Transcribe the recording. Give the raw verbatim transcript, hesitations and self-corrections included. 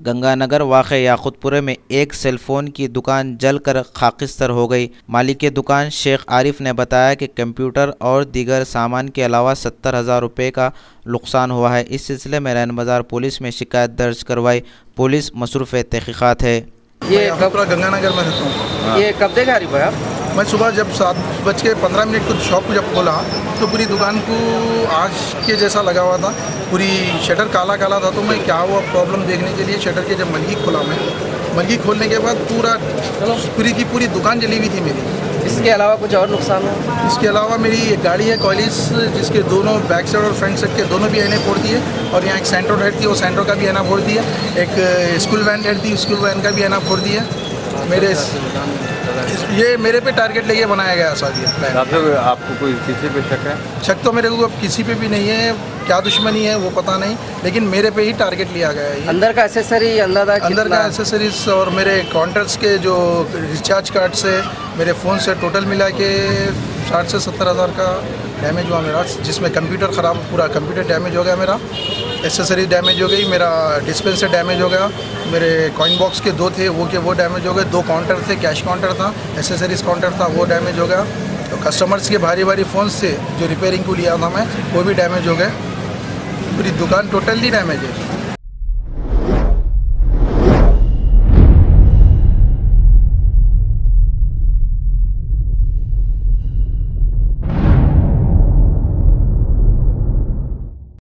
गंगानगर वाक़े याक़ूतपुरे में एक सेलफोन की दुकान जलकर खाकिस्तर हो गई। मालिक दुकान शेख आरिफ ने बताया कि कंप्यूटर और दीगर सामान के अलावा सत्तर हज़ार रुपये का नुकसान हुआ है। इस सिलसिले में रैन बाज़ार पुलिस में शिकायत दर्ज करवाई। पुलिस मसरूफ़ तहक़ीक़ात है। ये कब गंगानगर में रहता हूँ। ये कब देखा आरिफ भाई आप? मैं सुबह जब सात बज के पंद्रह मिनट को शॉप को जब खोला तो पूरी दुकान को आग के जैसा लगा हुआ था, पूरी शटर काला काला था। तो मैं क्या हुआ प्रॉब्लम देखने के लिए शटर के जब मलगी खोला, मैं मलगी खोलने के बाद पूरा पूरी की पूरी दुकान जली हुई थी मेरी। इसके अलावा कुछ और नुकसान है? इसके अलावा मेरी एक गाड़ी है कॉलिस, जिसके दोनों बैक साइड और फ्रंट साइड के दोनों भी आईने फोड़ दिए। और यहाँ एक सेंट्रो हेड थी, वो सेंट्रो का भी आईना फोड़ दिया। एक स्कूल वैन हेड थी, स्कूल वैन का भी आईना फोड़ दिया। मेरे ये मेरे पे टारगेट लेके बनाया गया शादी प्लान। आपको कोई किसी पे शक है? शक तो मेरे को अब किसी पे भी नहीं है, क्या दुश्मनी है वो पता नहीं, लेकिन मेरे पे ही टारगेट लिया गया है। अंदर का एसेसरी अंदाजा अंदर का एसेसरीज और मेरे काउंटर्स के जो रिचार्ज कार्ड से मेरे फ़ोन से टोटल मिला के साठ से सत्तर हज़ार का डैमेज हुआ मेरा, जिसमें कंप्यूटर ख़राब, पूरा कंप्यूटर डैमेज हो गया मेरा, एसेसरी डैमेज हो गई, मेरा डिस्पेंसर डैमेज हो गया, मेरे कॉइन बॉक्स के दो थे वो के वो डैमेज हो गए, दो काउंटर थे, कैश काउंटर था, एसेसरीज काउंटर था, वो डैमेज हो गया। तो कस्टमर्स के भारी भारी फ़ोन से जो रिपेयरिंग को लिया था मैं, वो भी डैमेज हो गए। पूरी दुकान टोटली डैमेज है।